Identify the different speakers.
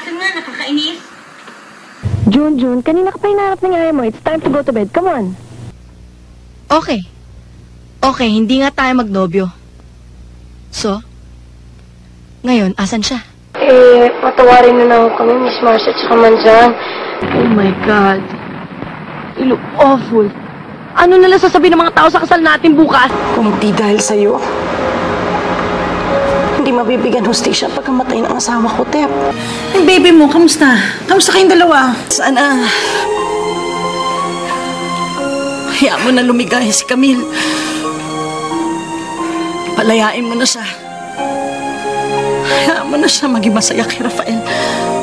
Speaker 1: Bilisan nga, nakakainis.
Speaker 2: June, kanina ka pa hinahanap ng ayaw mo. It's time to go to bed. Come on.
Speaker 3: Okay. Okay, hindi nga tayo magnobyo. So, ngayon, asan siya?
Speaker 2: Patawarin na lang kami, Miss Marcia, tsaka Manjan.
Speaker 3: Oh my God. You look awful. Ano nalang sasabihin ng mga tao sa kasal natin bukas?
Speaker 4: Kung di dahil sa'yo, hindi mabibigyan hustisya pagkamatay ng asawa ko, Tep.
Speaker 5: Yung baby mo, kamusta? Kamusta kayong dalawa?
Speaker 4: Sana, hayaan mo na lumigay si Camille. Palayain mo na siya. Hayaan mo na siya maging masaya kay Rafael.